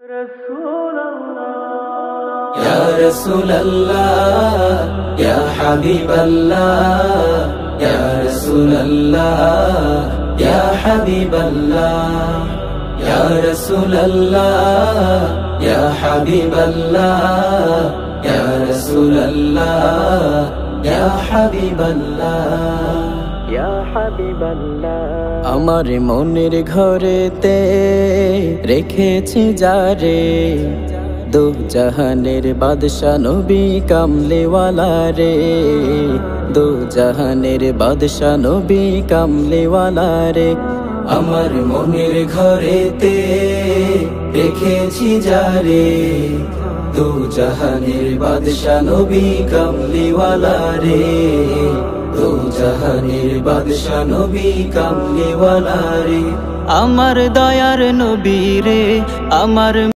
يا رسول الله يا حبيب الله يا رسول الله يا حبيب الله يا رسول الله يا حبيب الله يا رسول الله يا حبيب الله يا حبيب الله আমার মনের ঘরেতে রেখেছি যারে দো জাহানের বাদশা নবী কামলেওয়ালা রে দো জাহানের বাদশা নবী কামলেওয়ালা রে আমার মনের ঘরেতে রেখেছি যারে দো জাহানের বাদশা নবী কামলেওয়ালা রে দো জাহানের বাদশা নবী কামলেওয়ালা রে আমার দয়ার নবী রে আমার